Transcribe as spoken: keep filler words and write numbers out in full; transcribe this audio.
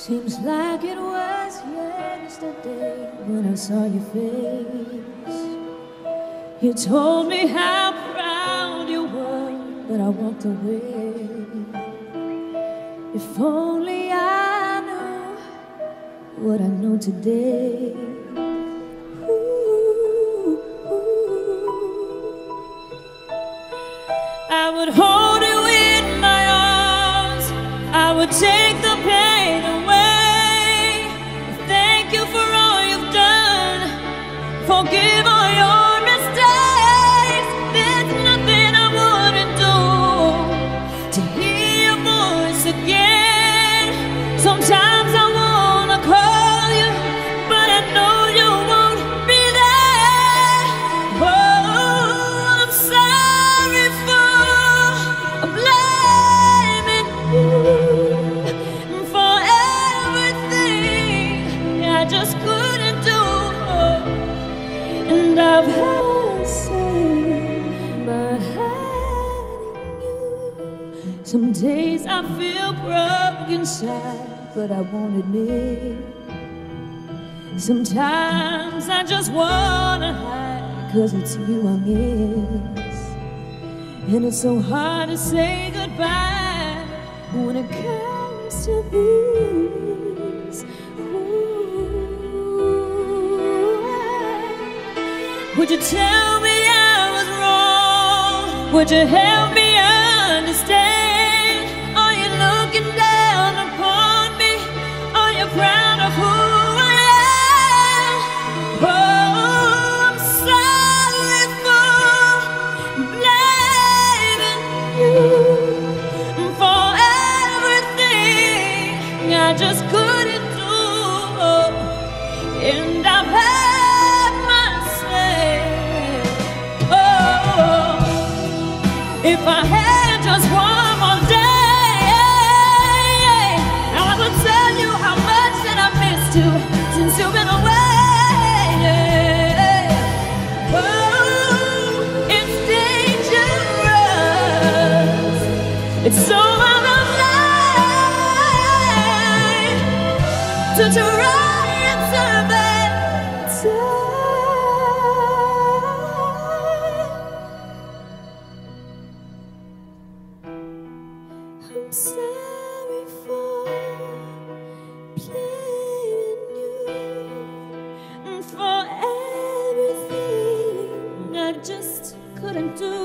Seems like it was yesterday when I saw your face. You told me how proud you were, but I walked away. If only I knew what I know today. Ooh, ooh. I would hold you in my arms, I would take the pain away. Thank you for all you've done, forgive all your mistakes. There's nothing I wouldn't do to hear your voice again. Sometimes I wanna call you, but I know you won't be there. Oh, I'm sorry for blaming you for everything I just couldn't do. And I've had to say, but hiding you. Some days I feel broke inside, but I won't admit. Sometimes I just wanna hide, cause it's you I miss. And it's so hard to say goodbye when it comes to this. Would you tell me I was wrong? Would you help me understand? Are you looking down upon me? Are you proud of who I am? Oh, I'm sorry for blaming you for everything I just couldn't do. And I've had if I had just one more day, I would tell you how much that I missed you since you've been away. Oh, it's dangerous. It's so out of line to try and survive time. I'm sorry for blaming you for everything I just couldn't do.